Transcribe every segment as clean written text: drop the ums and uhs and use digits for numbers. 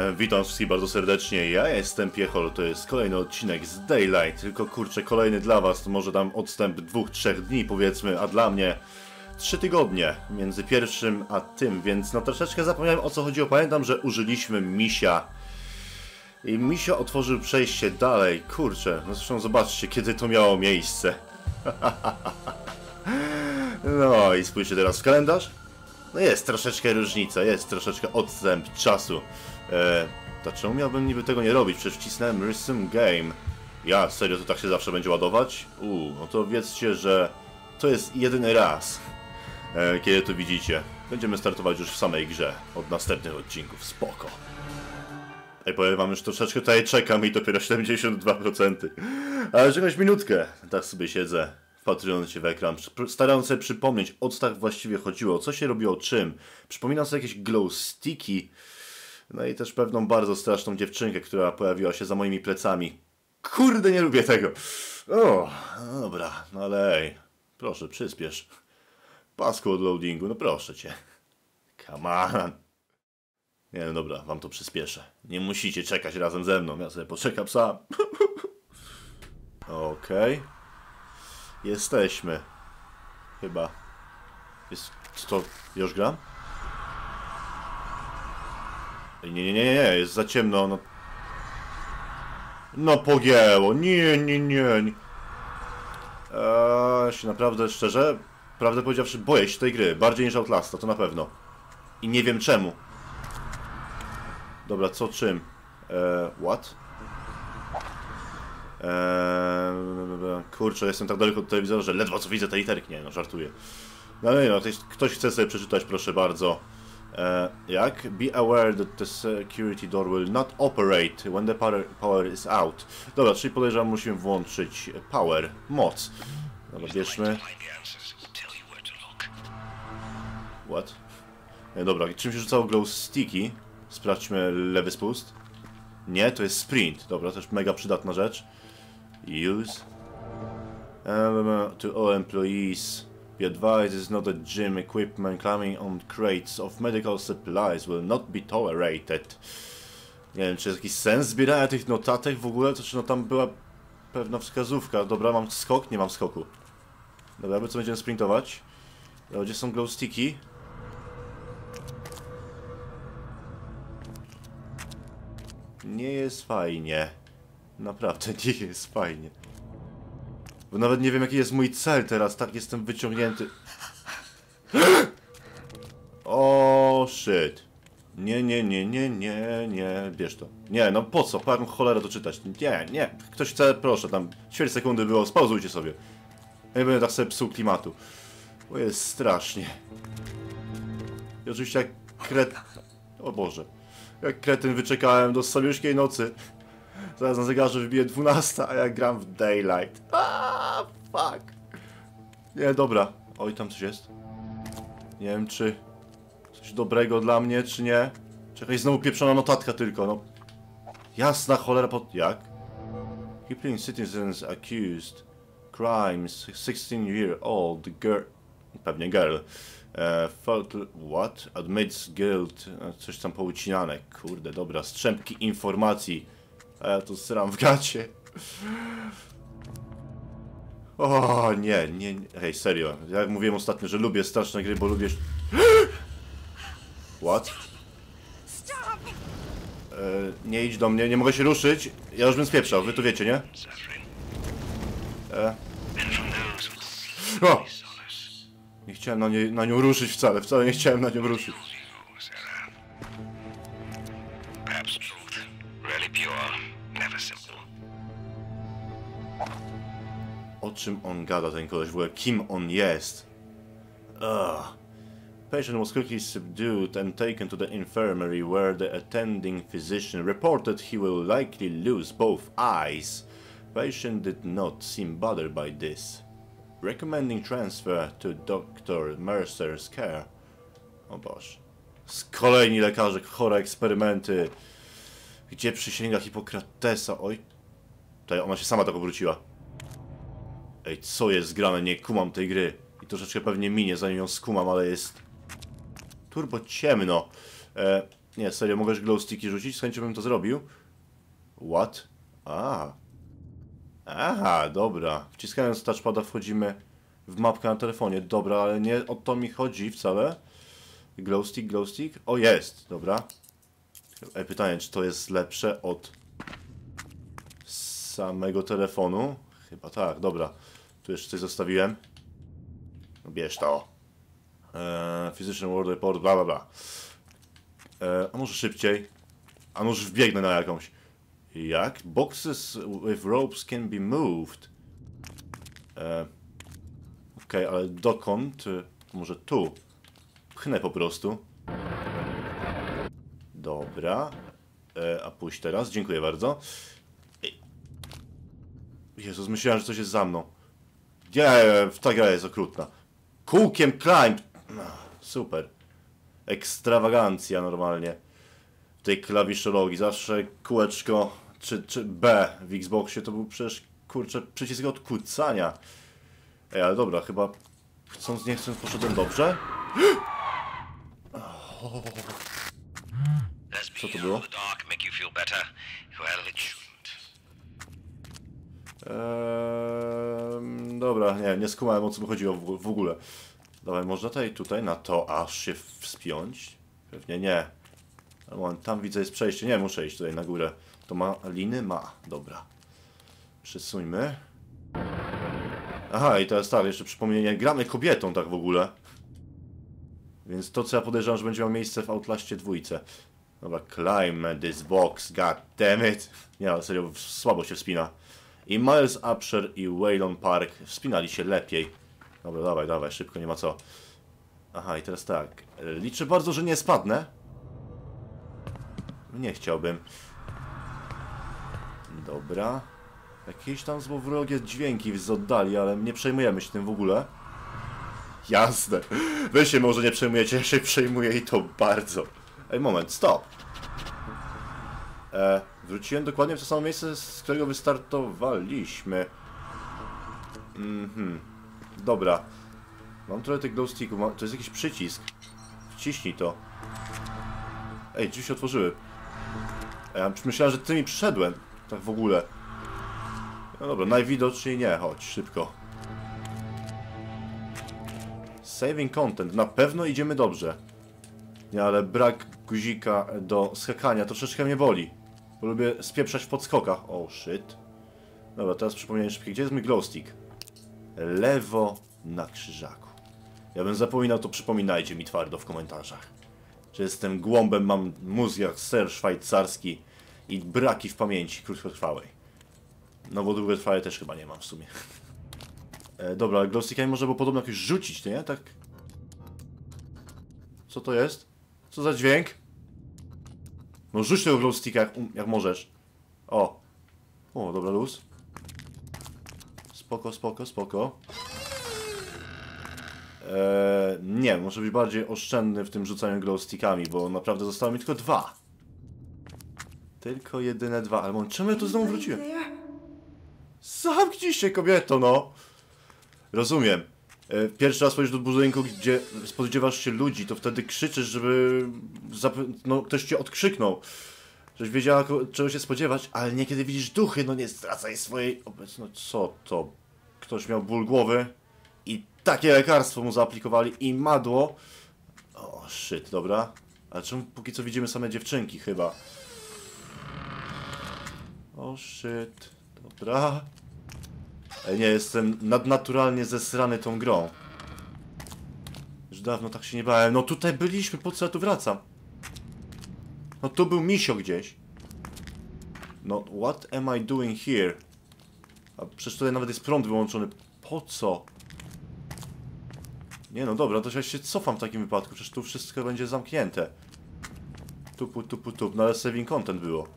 Witam wszystkich bardzo serdecznie, ja jestem Piechol, to jest kolejny odcinek z Daylight, tylko kurczę, kolejny dla was, to może tam odstęp 2-3 dni powiedzmy, a dla mnie 3 tygodnie między pierwszym a tym, więc no troszeczkę zapomniałem o co chodziło, pamiętam, że użyliśmy misia i misio otworzył przejście dalej, kurczę, no zresztą zobaczcie kiedy to miało miejsce. No i spójrzcie teraz w kalendarz. No jest troszeczkę różnica, jest troszeczkę odstęp czasu. To czemu miałbym niby tego nie robić? Przecież wcisnąłem Resume Game. Ja, serio, to tak się zawsze będzie ładować? No to wiedzcie, że to jest jedyny raz, kiedy to widzicie. Będziemy startować już w samej grze, od następnych odcinków, spoko. Powiem wam, już troszeczkę tutaj czekam i dopiero 72%. Ale że jakąś minutkę, tak sobie siedzę, wpatrując się w ekran, starając sobie przypomnieć, o co tak właściwie chodziło, co się robiło czym. Przypominam sobie jakieś glow sticky, no i też pewną bardzo straszną dziewczynkę, która pojawiła się za moimi plecami. Kurde, nie lubię tego. O, no dobra, no ale ej, proszę, przyspiesz. Pasku od loadingu, no proszę cię. Come on. Nie, no dobra, wam to przyspieszę. Nie musicie czekać razem ze mną, ja sobie poczekam sam. Okej. Jesteśmy. Chyba. Jest... Co to? Już gram? Nie, jest za ciemno, no. No pogięło, nie. Się naprawdę, szczerze, prawdę powiedziawszy, boję się tej gry, bardziej niż Outlasta, to na pewno. I nie wiem czemu. Dobra, co czym? What? Kurczę, jestem tak daleko od telewizora, że ledwo co widzę te literki. Nie, no żartuję. No nie no, ktoś chce sobie przeczytać, proszę bardzo. Jak? Be aware that the security door will not operate when the power is out. Dobra, czyli podejrzewam, musimy włączyć power, moc. Dobra, bierzmy. What? Dobra, czym się rzucało glow sticky? Sprawdźmy lewy spust. Nie, to jest sprint. Dobra, też mega przydatna rzecz. Use. To all employees. Be advised, is not a gym equipment. Climbing on crates of medical supplies will not be tolerated. Nie wiem, czy jest jakiś sens zbierania tych notatek w ogóle? To czy no tam była pewna wskazówka. Dobra, mam skok? Nie mam skoku. Dobra, my co będziemy sprintować? Dobra, gdzie są glow sticky? Nie jest fajnie. Naprawdę nie jest fajnie. Bo nawet nie wiem jaki jest mój cel teraz, tak jestem wyciągnięty. O shit. Nie, bierz to. Nie, no po co? Pan cholera to czytać. Nie. Ktoś chce, proszę, tam ćwierć sekundy było, spauzujcie sobie. Ja nie będę tak sobie psuł klimatu. Bo jest strasznie. I oczywiście jak O Boże. Jak kretyn wyczekałem do samiuszkiej nocy. Zaraz na zegarze wybije 12, a ja gram w Daylight. Fuck. Nie, dobra. Oj, tam coś jest. Nie wiem, czy coś dobrego dla mnie, czy nie. Czekaj, znowu pieprzona notatka tylko, no. Jasna cholera pod... Jak? Keeping citizens accused. Crimes. 16-year-old girl. Pewnie girl. What? Admits guilt. Coś tam poucinane. Kurde, dobra. Strzępki informacji. A ja tu sram w gacie. O nie. Hej, serio. Jak mówiłem ostatnio, że lubię straszne gry, bo lubię... What? Nie idź do mnie, nie mogę się ruszyć. Ja już bym spieprzał, wy to wiecie, nie? O! Nie chciałem na nią ruszyć wcale nie chciałem na nią ruszyć. O czym on gada, ten koleś w ogóle? Kim on jest? Patient was quickly subdued and taken to the infirmary where the attending physician reported he will likely lose both eyes. Patient did not seem bothered by this, recommending transfer to Dr. Mercer's care. O Boże. Kolejni lekarze, chore eksperymenty. Gdzie przysięga Hipokratesa? Oj. Tutaj ona się sama tak obróciła. Ej, co jest grane? Nie kumam tej gry. I troszeczkę pewnie minie, zanim ją skumam, ale jest... turbo ciemno. Nie, serio, mogę glowsticki rzucić? Z chęcią bym to zrobił. What? Aha, dobra. Wciskając touchpada wchodzimy w mapkę na telefonie. Dobra, ale nie o to mi chodzi wcale. Glowstick, glowstick. O, jest, dobra. Pytanie, czy to jest lepsze od samego telefonu? Chyba tak, dobra. Tu jeszcze coś zostawiłem. Bierz to. Physician World Report, bla bla bla. A może szybciej? A może wbiegnę na jakąś. Jak? Boxes with ropes can be moved. Okej, ale dokąd? Może tu. Pchnę po prostu. Dobra. A pójść teraz? Dziękuję bardzo. Jezus, myślałem, że coś jest za mną. Nie, ta gra jest okrutna. Kółkiem climb. Super. Ekstrawagancja normalnie. W tej klawiszologii. Zawsze kółeczko czy B w Xboxie to był przecież, kurczę, przycisk od kucania. Ej, ale dobra, chyba chcąc nie chcąc poszedłem dobrze. Co to było? Dobra, nie skumałem, o co mi chodziło w ogóle. Dawaj, można tutaj na to aż się wspiąć? Pewnie nie. Tam widzę jest przejście. Nie, muszę iść tutaj na górę. To ma liny? Ma. Dobra. Przesuńmy. Aha, i teraz tak, jeszcze przypomnienie. Gramy kobietą tak w ogóle. Więc to, co ja podejrzewam, że będzie miało miejsce w Outlaście 2. Dobra, climb this box, god damn it. Nie, ale serio, słabo się wspina. I Miles Upshur i Waylon Park wspinali się lepiej. Dobra, dawaj, szybko, nie ma co. Aha, i teraz tak. Liczę bardzo, że nie spadnę. Nie chciałbym. Dobra. Jakieś tam złowrogie dźwięki z oddali, ale nie przejmujemy się tym w ogóle. Jasne. Wy się może nie przejmujecie, ja się przejmuję i to bardzo. Ej, moment, stop. Wróciłem dokładnie w to samo miejsce, z którego wystartowaliśmy. Dobra. Mam trochę tych glowsticków. To jest jakiś przycisk. Wciśnij to. Ej, drzwi się otworzyły. Ja myślałem, że ty mi przyszedłem. Tak w ogóle. No dobra, najwidoczniej nie. Chodź, szybko. Saving content. Na pewno idziemy dobrze. Nie, ale brak guzika do skakania troszeczkę mnie boli. Bo lubię spieprzać w podskokach. Oh shit. Dobra, teraz przypomniałem szybkie. Gdzie jest mój glowstick? Lewo na krzyżaku. Ja bym zapominał, to przypominajcie mi twardo w komentarzach. Że jestem głąbem, mam mózg jak ser szwajcarski i braki w pamięci krótkotrwałej. No bo długotrwałej też chyba nie mam w sumie. Dobra, ale glowstickami można było podobno jakoś rzucić, nie? Tak. Co to jest? Co za dźwięk? No rzuć tego glowsticka jak możesz. O, dobra, luz. Spoko. Nie, muszę być bardziej oszczędny w tym rzucaniu glowstickami, bo naprawdę zostało mi tylko 2. Tylko jedyne 2. Ale czemu ja tu znowu wróciłem? Zamknij się, kobieto, no! Rozumiem. Pierwszy raz wchodzisz do budynku, gdzie spodziewasz się ludzi, to wtedy krzyczysz, żeby ktoś cię odkrzyknął. Żebyś wiedziała, czego się spodziewać, ale niekiedy widzisz duchy, no nie stracaj swojej obecności. Co to? Ktoś miał ból głowy i takie lekarstwo mu zaaplikowali i madło. O, shit, dobra. Ale czemu póki co widzimy same dziewczynki chyba? O, shit. Dobra. Ej, nie, jestem nadnaturalnie zesrany tą grą. Już dawno tak się nie bałem. No tutaj byliśmy, po co ja tu wracam? No tu był misio gdzieś. No, what am I doing here? A przecież tutaj nawet jest prąd wyłączony. Po co? Nie no, dobra, to ja się cofam w takim wypadku. Przecież tu wszystko będzie zamknięte. Tup. No ale saving content było.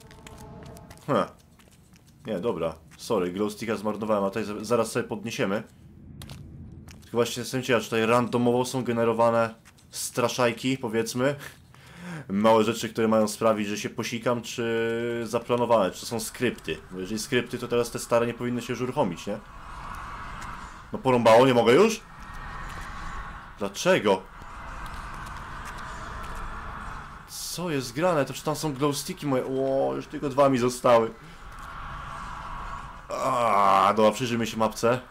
Nie, dobra. Sorry, glowsticka zmarnowałem, a tutaj zaraz sobie podniesiemy. Tylko właśnie jestem ciekaw, czy tutaj randomowo są generowane straszajki, powiedzmy. Małe rzeczy, które mają sprawić, że się posikam, czy zaplanowane, czy to są skrypty. Bo jeżeli skrypty, to teraz te stare nie powinny się już uruchomić, nie? No porąbało, nie mogę już? Dlaczego? Co Co jest grane? To czy tam są glowsticki moje? O, już tylko 2 mi zostały. Dobra, przyjrzyjmy się mapce.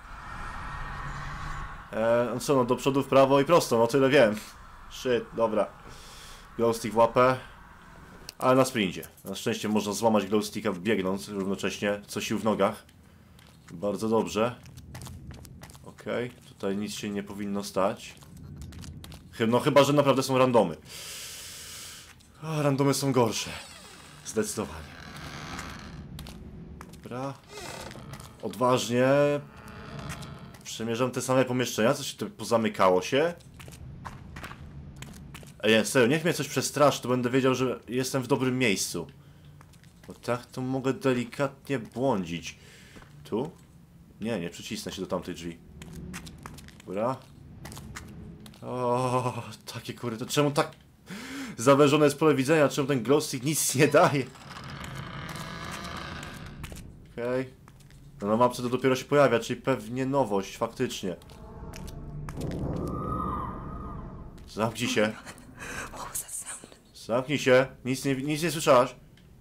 No co, no do przodu, w prawo i prosto, no tyle wiem. Shit, dobra. Glowstick w łapę. Ale na sprincie. Na szczęście można złamać glowsticka biegnąc równocześnie, co sił w nogach. Bardzo dobrze. Okej, tutaj nic się nie powinno stać. No chyba, że naprawdę są randomy. Randomy są gorsze. Zdecydowanie. Dobra. Odważnie. Przemierzam te same pomieszczenia. Coś tu pozamykało się. Nie, serio, niech mnie coś przestraszy, to będę wiedział, że jestem w dobrym miejscu. Bo tak to mogę delikatnie błądzić. Tu? Nie, nie przycisnę się do tamtej drzwi. Dobra. O, takie kurde, to czemu tak zawężone jest pole widzenia? Czemu ten glowstick nic nie daje? Okej. No na mapce to dopiero się pojawia, czyli pewnie nowość, faktycznie. Zamknij się. Zamknij się. Nic nie słyszałaś.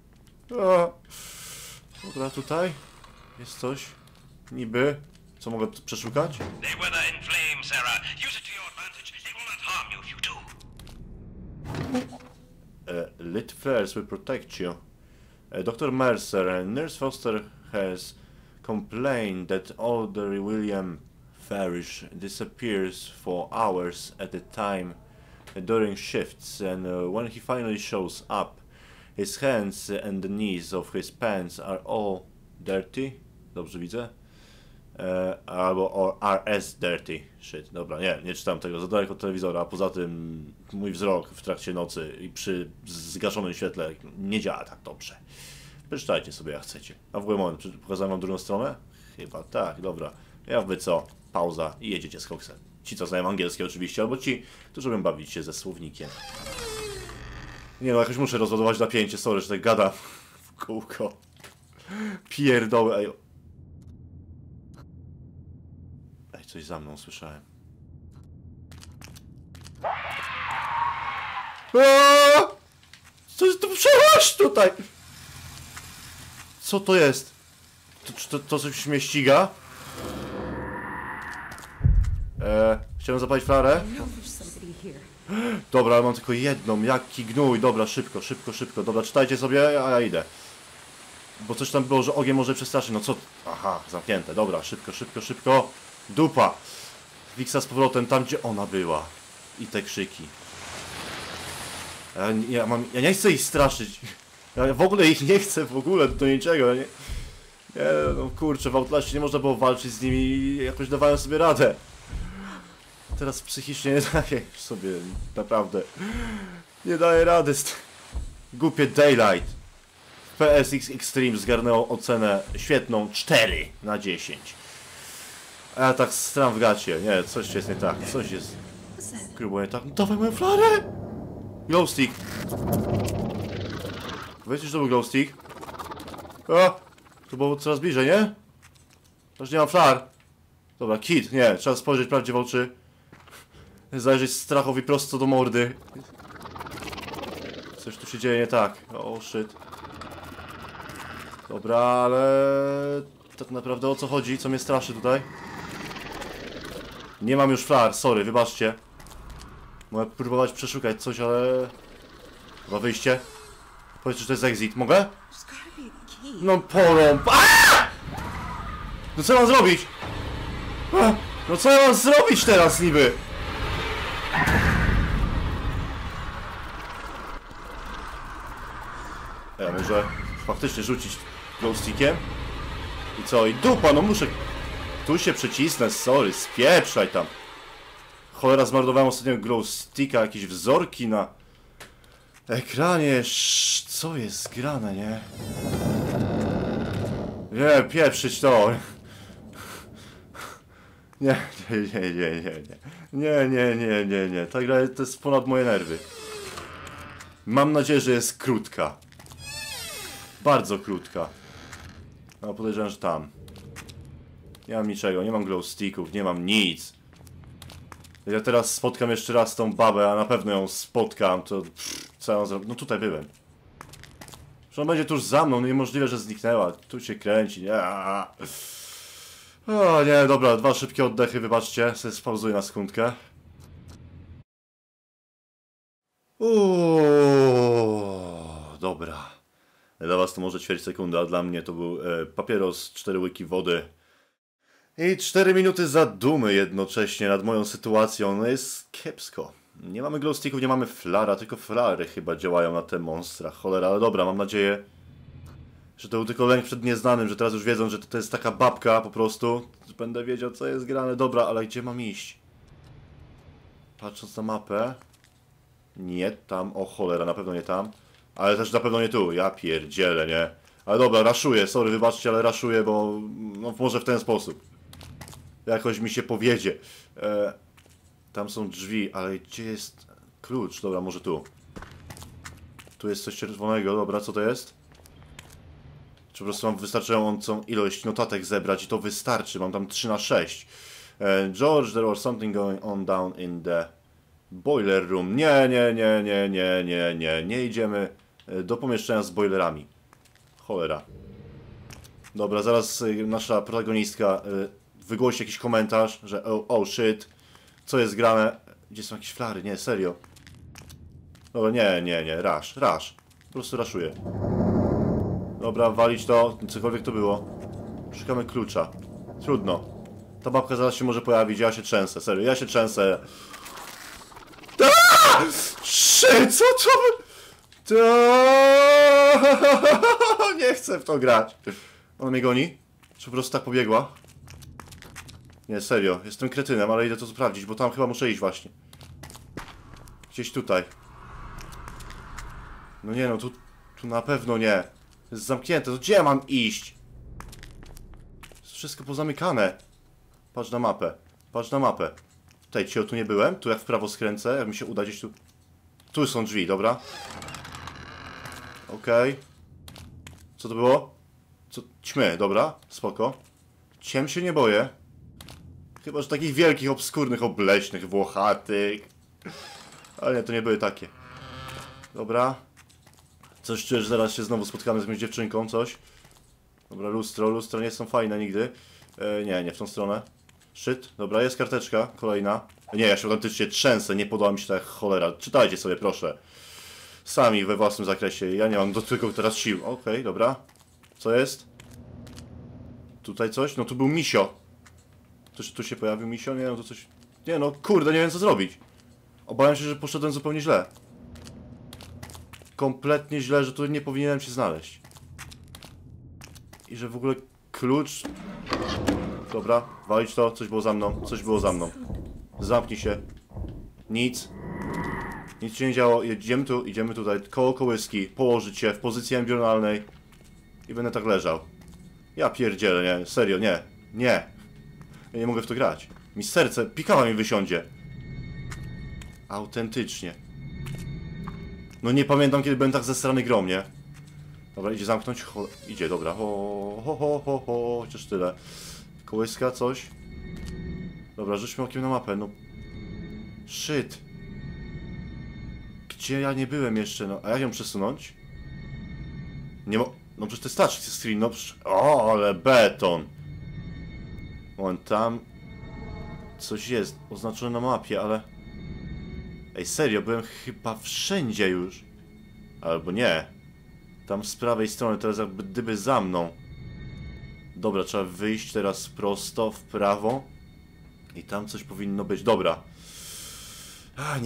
Dobra, tutaj jest coś. Niby. Co mogę przeszukać? Lit flares will protect you. Dr. Mercer, Nurse Foster has complained that older William Farish disappears for hours at a time during shifts, and when he finally shows up, his hands and the knees of his pants are all dirty. Dobrze widzę? Albo are as dirty. Shit, dobra, nie czytam tego, za daleko od telewizora, a poza tym mój wzrok w trakcie nocy i przy zgaszonym świetle nie działa tak dobrze. Przeczytajcie sobie jak chcecie. A w ogóle moment, pokazałem wam drugą stronę? Chyba tak, dobra. Ja wy co? Pauza i jedziecie z koksem. Ci co znają angielski oczywiście, albo ci, którzy lubią bawić się ze słownikiem. Nie no, jakoś muszę rozładować napięcie, sorry, że tak gadam w kółko. Pierdoły, ej. Ej, coś za mną słyszałem. Coś tu przełaź tutaj! Co to jest? To coś mnie ściga? Chciałem zapalić flarę. Dobra, ale mam tylko jedną, jaki gnój. Dobra, szybko. Dobra, czytajcie sobie, a ja idę. Bo coś tam było, że ogień może przestraszyć. No co? Aha, zamknięte. Dobra, szybko. Dupa. Wiksa z powrotem tam, gdzie ona była. I te krzyki. Ja nie chcę ich straszyć. Ja w ogóle ich nie chcę, do niczego. Nie, no kurczę, w Outlaście nie można było walczyć z nimi i jakoś dawałem sobie radę. Teraz psychicznie nie daję sobie, naprawdę. Nie daję rady z tym. Głupie Daylight. PSX Extreme zgarnęło ocenę świetną 4 na 10. A ja tak stram w gacie. Nie, coś jest nie tak. Coś jest grubo nie tak. Dawaj moją flarę! Glowstick. Wiecie, że to był glowstick? To było coraz bliżej, nie? Aż nie mam flar. Dobra, kit, nie, trzeba spojrzeć prawdzie w oczy. Zajrzeć strachowi prosto do mordy. Coś tu się dzieje nie tak. Oh shit. Dobra, ale tak naprawdę o co chodzi? Co mnie straszy tutaj? Nie mam już flar, sorry, wybaczcie. Mogę próbować przeszukać coś, ale... Chyba wyjście. Powiedzcie, że to jest exit. Mogę? No porąb. No co mam zrobić? No co ja mam zrobić teraz niby? Ja może faktycznie rzucić glowstickiem? I co? I dupa, no muszę... Tu się przycisnę, sorry, spieprzaj tam. Cholera, zmarnowałem ostatnio glowsticka, jakieś wzorki na ekranie. Co jest grane, nie? Nie, pieprzyć to. Nie. Ta gra to jest ponad moje nerwy. Mam nadzieję, że jest krótka. Bardzo krótka. No podejrzewam, że tam. Nie mam niczego, nie mam glowsticków, nie mam nic. Ja teraz spotkam jeszcze raz tą babę, a na pewno ją spotkam, to... co ja zrobię? No tutaj byłem. Że ona będzie tuż za mną, niemożliwe, że zniknęła. Tu się kręci, nie. O nie, dobra, 2 szybkie oddechy, wybaczcie, sobie spauzuję na sekundkę. Dobra. Dla was to może ćwierć sekunda, a dla mnie to był papieros, 4 łyki wody. I 4 minuty zadumy jednocześnie nad moją sytuacją. No jest kiepsko. Nie mamy glowsticków, nie mamy flara, tylko flary chyba działają na te monstra. Cholera, ale dobra, mam nadzieję, że to był tylko lęk przed nieznanym, że teraz już wiedzą, że to jest taka babka po prostu. Będę wiedział, co jest grane. Dobra, ale gdzie mam iść? Patrząc na mapę... Nie tam, o cholera, na pewno nie tam. Ale też na pewno nie tu, ja pierdzielę, nie? Ale dobra, raszuję, sorry, wybaczcie, ale raszuję, bo... No może w ten sposób. Jakoś mi się powiedzie. Tam są drzwi, ale gdzie jest klucz? Dobra, może tu. Tu jest coś czerwonego, dobra, co to jest? Czy po prostu mam wystarczającą ilość notatek zebrać i to wystarczy, mam tam 3 na 6. George, there was something going on down in the boiler room. Nie idziemy do pomieszczenia z boilerami. Cholera. Dobra, zaraz nasza protagonistka wygłosi jakiś komentarz, że oh shit, co jest grane? Gdzie są jakieś flary? Nie, serio. Dobra, nie, rush. Po prostu raszuję. Dobra, walić to, cokolwiek to było. Szukamy klucza. Trudno. Ta babka zaraz się może pojawić, ja się trzęsę, serio, ja się trzęsę. Shit, co to? Nie chcę w to grać. Ona mnie goni? Czy po prostu tak pobiegła? Nie, serio, jestem kretynem, ale idę to sprawdzić, bo tam chyba muszę iść właśnie. Gdzieś tutaj. No nie no, tu na pewno nie. To jest zamknięte, to gdzie ja mam iść? Jest wszystko pozamykane. Patrz na mapę, patrz na mapę. Tutaj, tu nie byłem, tu jak w prawo skręcę, jak mi się uda gdzieś tu... Tu są drzwi, dobra. Okej. Co to było? Ćmy, dobra, spoko. Ciem się nie boję. Chyba, że takich wielkich, obskurnych, obleśnych, włochatych. Ale nie, to nie były takie. Dobra. Coś czuję, że zaraz się znowu spotkamy z jakąś dziewczynką, coś. Dobra, lustro nie są fajne nigdy. Nie w tą stronę. Shit, dobra, jest karteczka, kolejna. Nie, ja się autentycznie trzęsę, nie podoba mi się tak cholera. Czytajcie sobie, proszę. Sami we własnym zakresie, ja nie mam do tego teraz sił. Okej, dobra. Co jest? Tutaj coś? No tu był misio. Tu się pojawił misio? Nie, no to coś... Nie no, kurde, nie wiem co zrobić. Obawiam się, że poszedłem zupełnie źle. Kompletnie źle, że tu nie powinienem się znaleźć. I że w ogóle klucz... Dobra, walić to, coś było za mną, Zamknij się. Nic się nie działo, idziemy tutaj, koło kołyski, położyć się w pozycji embrionalnej i będę tak leżał. Ja pierdzielę, nie, serio, nie. Ja nie mogę w to grać. Mi serce, pikawa mi wysiądzie. Autentycznie. No nie pamiętam, kiedy byłem tak zesrany grom, nie? Dobra, idzie zamknąć, idzie, dobra, chociaż tyle. Kołyska, coś. Dobra, rzućmy okiem na mapę, no. Shit. Gdzie ja nie byłem jeszcze, no. A jak ją przesunąć? Nie mo... No przecież to jest touch screen, no przecież... O, ale beton. On tam... Coś jest oznaczone na mapie, ale... Ej, serio, byłem chyba wszędzie już. Albo nie. Tam z prawej strony, teraz jakby gdyby za mną. Dobra, trzeba wyjść teraz prosto, w prawo. I tam coś powinno być. Dobra. A,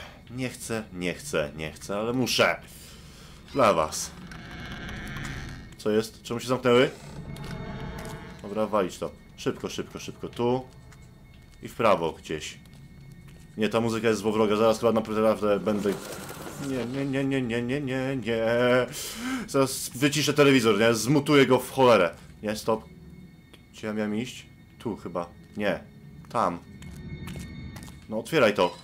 nie chcę, ale muszę. Dla was. Co jest? Czemu się zamknęły? Dobra, walić to. Szybko. Tu. I w prawo gdzieś. Nie, ta muzyka jest złowroga. Zaraz chyba naprawdę będę... Nie. Zaraz wyciszę telewizor, nie? Zmutuję go w cholerę. Nie, stop. Gdzie ja miałem iść? Tu chyba. Nie. Tam. No, otwieraj to.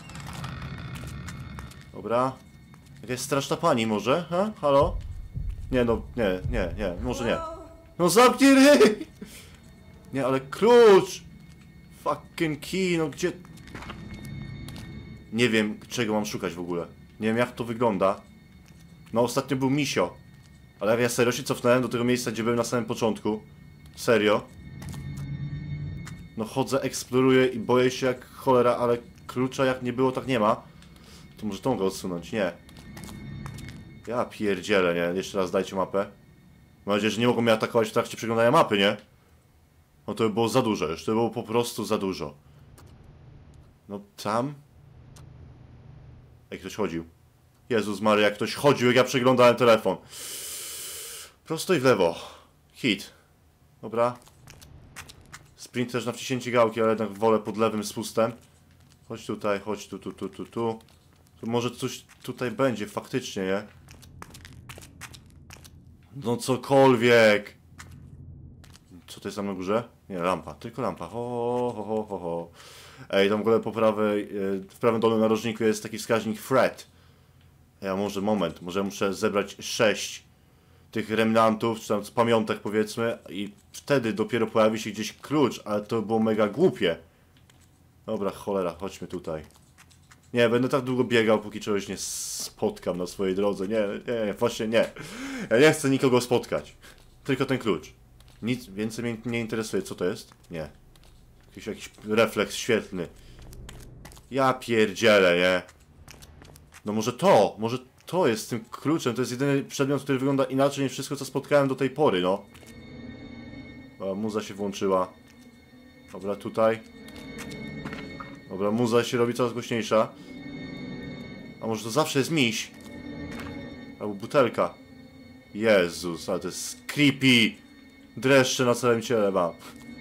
Dobra. Jakaś straszna pani może? Ha? Halo? Nie, no, nie. Może nie. No zamknij ryj! Nie, ale klucz! Fucking key, no gdzie... Nie wiem, czego mam szukać w ogóle. Nie wiem, jak to wygląda. No, ostatnio był misio. Ale jak ja serio się cofnąłem do tego miejsca, gdzie byłem na samym początku. Serio. No, chodzę, eksploruję i boję się jak cholera, ale klucza jak nie było, tak nie ma. To może tą mogę odsunąć? Nie. Ja pierdzielę, nie? Jeszcze raz dajcie mapę. Mam nadzieję, że nie mogą mnie atakować w trakcie przeglądania mapy, nie? No to by było za dużo już, to by było po prostu za dużo. No tam? Ej, ktoś chodził. Jezus Maria, jak ktoś chodził, jak ja przeglądałem telefon. Prosto i w lewo. Hit. Dobra. Sprint też na wciśnięcie gałki, ale jednak wolę pod lewym spustem. Chodź tutaj, chodź tu. Tu może coś tutaj będzie faktycznie, nie? No cokolwiek. Co to jest tam na górze? Nie, lampa, tylko lampa. Ho. Ej, tam w ogóle po prawej, w prawym dolnym narożniku jest taki wskaźnik threat. Ja może muszę zebrać 6 tych remnantów, czy tam z pamiątek powiedzmy, i wtedy dopiero pojawi się gdzieś klucz, ale to było mega głupie. Dobra, cholera, chodźmy tutaj. Nie, będę tak długo biegał, póki czegoś nie spotkam na swojej drodze. Nie, właśnie nie. Ja nie chcę nikogo spotkać. Tylko ten klucz. Nic więcej mnie nie interesuje. Co to jest? Nie. Jakiś refleks świetlny. Ja pierdzielę, nie? No może to jest tym kluczem. To jest jedyny przedmiot, który wygląda inaczej niż wszystko, co spotkałem do tej pory, no. O, muza się włączyła. Dobra, tutaj. Dobra, muza się robi coraz głośniejsza. A może to zawsze jest miś? Albo butelka. Jezus, ale to jest creepy. Dreszcze na całym ciele mam.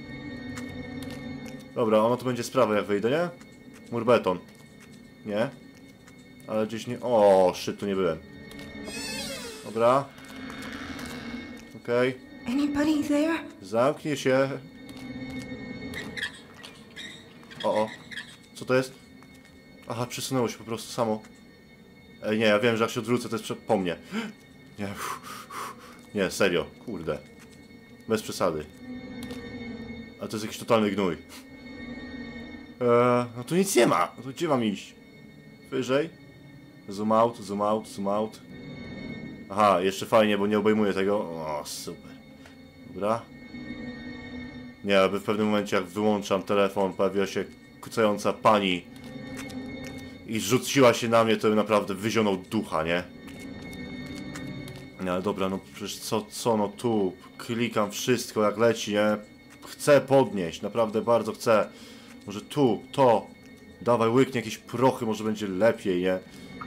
Dobra, ono tu będzie sprawa jak wyjdę, nie? Mur beton. Nie? Ale gdzieś nie... O, shit, tu nie byłem. Dobra. Okej. Anybody there? Zamknij się. O. Co to jest? Aha, przesunęło się po prostu samo. Ej, nie, ja wiem, że jak się odwrócę, to jest po mnie. Nie, nie, serio, kurde. Bez przesady. Ale to jest jakiś totalny gnój. No tu nic nie ma. No to gdzie mam iść? Wyżej? Zoom out. Aha, jeszcze fajnie, bo nie obejmuję tego. O, super. Dobra. Nie, aby w pewnym momencie, jak wyłączam telefon, pojawiła się kucająca pani i rzuciła się na mnie, to naprawdę wyzionął ducha, nie? Nie, ale dobra, no przecież co, no tu klikam wszystko jak leci, nie? Chcę podnieść, naprawdę bardzo chcę. Może tu, to. Dawaj, łyknie jakieś prochy, może będzie lepiej, nie?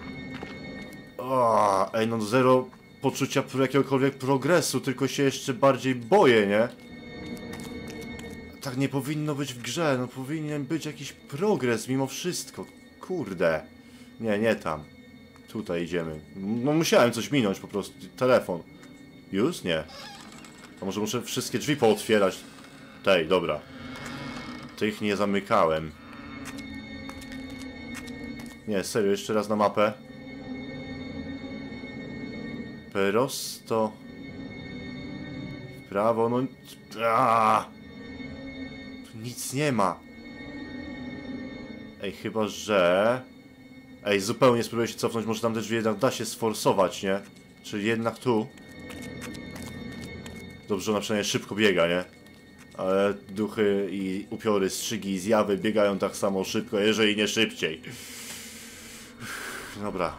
O, ej, no zero poczucia jakiegokolwiek progresu, tylko się jeszcze bardziej boję, nie? Tak nie powinno być w grze, no powinien być jakiś progres mimo wszystko. Kurde. Nie tam. Tutaj idziemy. No musiałem coś minąć po prostu. Telefon. Już? Nie. A może muszę wszystkie drzwi pootwierać? Tej, dobra. Tych nie zamykałem. Nie, serio, jeszcze raz na mapę. Prosto. W prawo, no... Tu nic nie ma. Ej, chyba że... Ej, zupełnie spróbuję się cofnąć, może tam te drzwi jednak da się sforsować, nie? Czyli jednak tu. Dobrze, ona przynajmniej szybko biega, nie? Ale duchy i upiory, strzygi i zjawy biegają tak samo szybko, jeżeli nie szybciej. Dobra.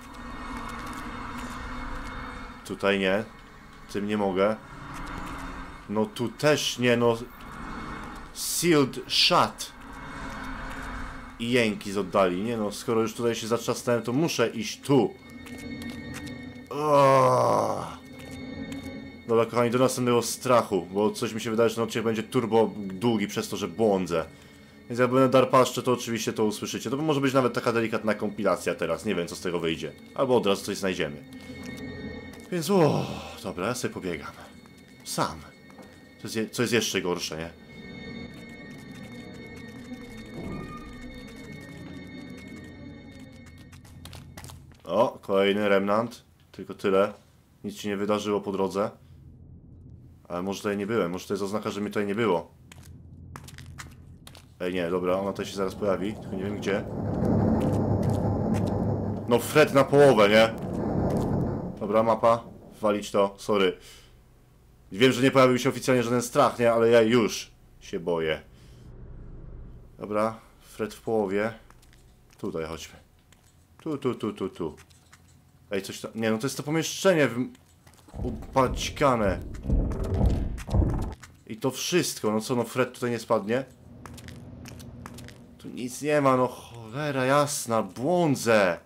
Tutaj nie. Tym nie mogę. No tu też nie, no. Sealed shut. I jęki z oddali. Nie no, skoro już tutaj się zatrzasnąłem, to muszę iść tu. Dobra, kochani, do następnego strachu, bo coś mi się wydaje, że ten odcinek będzie turbo długi przez to, że błądzę. Więc jak będę darpaszczę, to oczywiście to usłyszycie. To może być nawet taka delikatna kompilacja teraz, nie wiem co z tego wyjdzie. Albo od razu coś znajdziemy. Więc dobra, ja sobie pobiegam. Sam. Co jest jeszcze gorsze, nie? O, kolejny remnant. Tylko tyle. Nic się nie wydarzyło po drodze. Ale może tutaj nie byłem. Może to jest oznaka, że mnie tutaj nie było. Ej, nie, dobra, ona tutaj się zaraz pojawi. Tylko nie wiem gdzie. No Fred na połowę, nie? Dobra, mapa. Walić to, sorry. Wiem, że nie pojawił się oficjalnie żaden strach, nie? Ale ja już się boję. Dobra, Fred w połowie. Tutaj chodźmy. Tu. Ej, coś tam... Nie, no to jest to pomieszczenie upaćkane. I to wszystko. No co, no Fred tutaj nie spadnie? Tu nic nie ma, no cholera jasna, błądzę.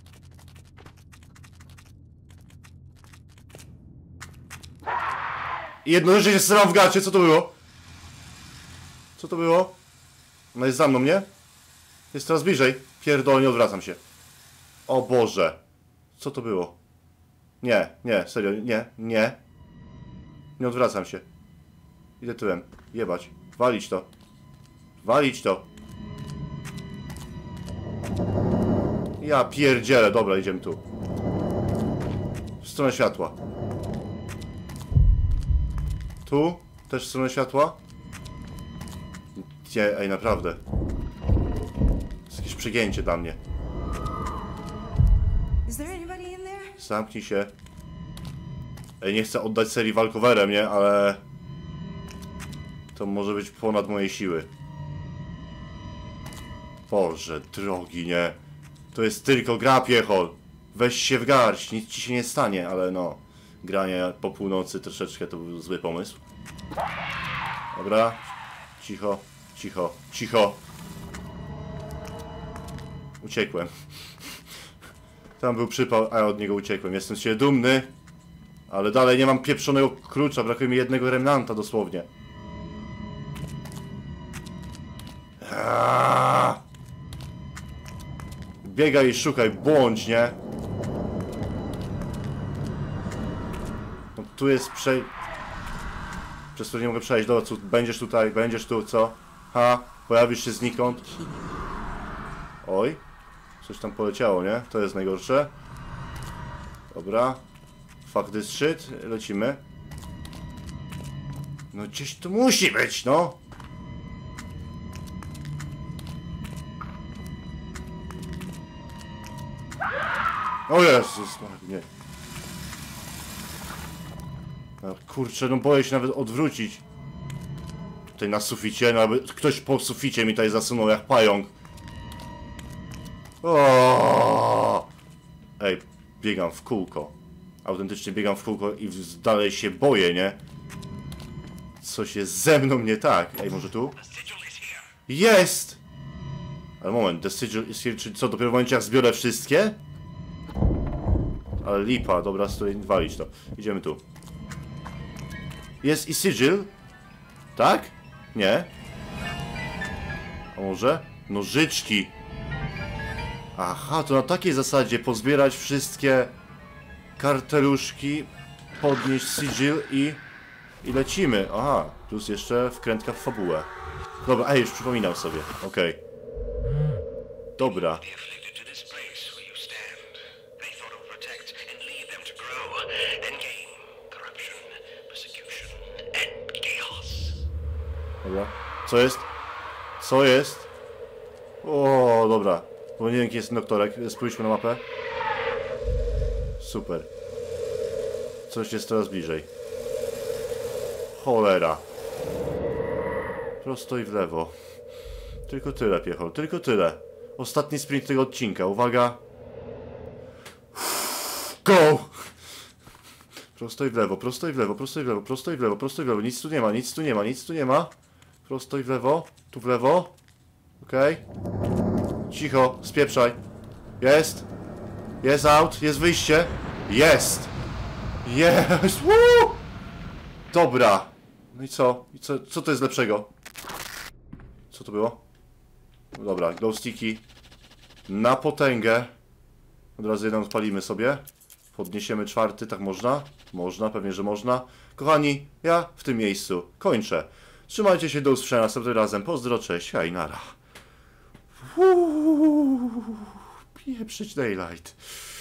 I jednocześnie się strzelam w gacie, co to było? Co to było? No jest za mną, nie? Jest coraz bliżej. Pierdolnie, odwracam się. O Boże. Co to było? Nie, serio, nie. Nie odwracam się. Idę tyłem. Jebać. Walić to. Walić to. Ja pierdzielę. Dobra, idziemy tu. W stronę światła. Tu? Też w stronę światła? Nie, ej, naprawdę. To jest jakieś przegięcie dla mnie. Zamknij się. Ej, nie chcę oddać serii walkowerem, nie? Ale... to może być ponad moje siły. Boże drogi, nie? To jest tylko gra, piechol. Weź się w garść, nic ci się nie stanie, ale no... granie po północy troszeczkę to był zły pomysł. Dobra. Cicho. Uciekłem. Tam był przypał, a ja od niego uciekłem. Jestem z siebie dumny. Ale dalej nie mam pieprzonego klucza. Brakuje mi jednego remnanta dosłownie. Biegaj i szukaj, błądź, nie? No tu jest przez to nie mogę przejść. Dobra, będziesz tutaj, będziesz tu, co? Ha? Pojawisz się znikąd. Oj. Coś tam poleciało, nie? To jest najgorsze. Dobra. Fuck this shit. Lecimy. No gdzieś tu musi być, no! O Jezus, nie. No, kurczę, no boję się nawet odwrócić. Tutaj na suficie, no aby ktoś po suficie mi tutaj zasunął jak pająk. O! Ej, biegam w kółko. Autentycznie biegam w kółko i dalej się boję, nie? Coś jest ze mną nie tak. Ej, może tu? Jest! Ale moment, the sigil is here, czyli co, dopiero w momencie jak zbiorę wszystkie? Ale lipa, dobra, stoi, walić to. Idziemy tu. Jest i sigil? Tak? Nie? A może? Nożyczki! Aha, to na takiej zasadzie pozbierać wszystkie karteluszki, podnieść sigil i lecimy. Aha, plus jeszcze wkrętka w fabułę. Dobra, ej, już przypominam sobie. Okej. Dobra. Dobra. Co jest? Co jest? O, dobra. Bo nie wiem, jaki jest doktorek. Spójrzmy na mapę. Super. Coś jest coraz bliżej. Cholera. Prosto i w lewo. Tylko tyle, piechol. Tylko tyle. Ostatni sprint tego odcinka. Uwaga. Go! Prosto i w lewo, prosto i w lewo, prosto i w lewo, prosto i w lewo, prosto i w lewo. Nic tu nie ma, nic tu nie ma, nic tu nie ma. Prosto i w lewo. Tu w lewo. Okej. Cicho, spieprzaj. Jest. Jest out, jest wyjście. Jest. Jest. Woo! Dobra. No i co? Co to jest lepszego? Co to było? Dobra, glow sticky. Na potęgę. Od razu jeden odpalimy sobie. Podniesiemy czwarty, tak można? Można, pewnie, że można. Kochani, ja w tym miejscu kończę. Trzymajcie się, do usłyszenia następnym razem. Pozdro, cześć, hej, nara. Pieprzyć Daylight.